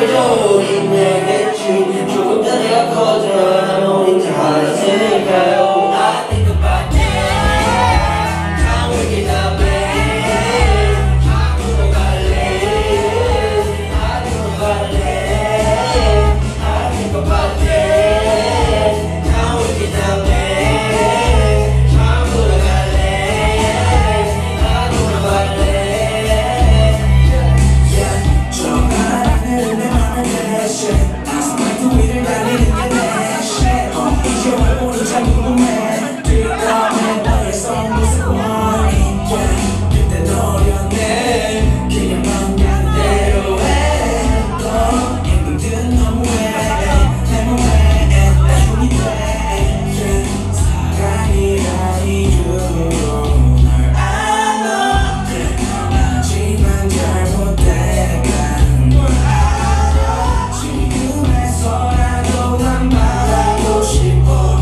좋긴 내겠지. 조금 더 내가 커져야 우린 잘했을까요. I think about that. 다 울긴 하네. 앞으로 갈래. 앞으로 갈래. I think about that. 다 울긴 하네. 앞으로 갈래. 앞으로 갈래. 저 바람을 내 맘을 대신 아스팔트 위를 달리는 게 내 shit. 이제 왜 우리 잘 궁금해. 뒷담에 너에서 무슨 원인게. 그때 노렸네. 그냥 넌 대로 해. 너 힘든 너무해. 내 몸에 나중이 돼. 사랑이란 이유로 널 알아. 하지만 잘못돼가는 걸 알아. 지금에서라도 난 말하고 싶어.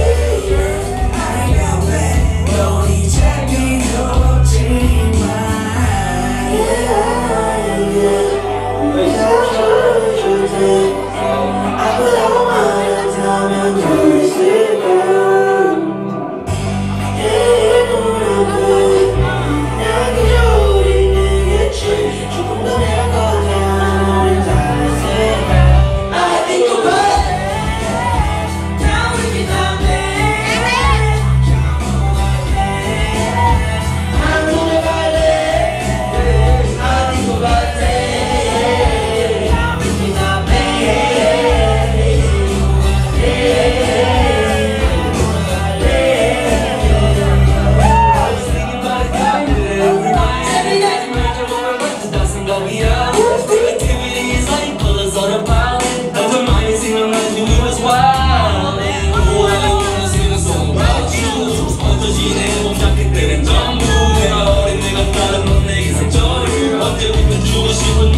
알면 왜 넌 이제 필요 없지만. 왜 상처를 줄 때 아프다고 말한다면 더 있을까. 노력해 내가 그저 우린 내겠지. 조금 더 내가 커져야 우린 잘했을까. I think about it. 다 울긴 하네. 앞으로 갈래. I think about it. 다 울긴 Every night 맞아 보면 멋지다 생각이야. Negativity is like bullets on a pile. 나도 많이 생각나지 we was wild. Oh, I wanna sing a song about you. 어쩌지 내 몸 잡힐 때는 전부 내가 어린 내가 다른 넌 내게 상처를. 언제부터 주고 싶은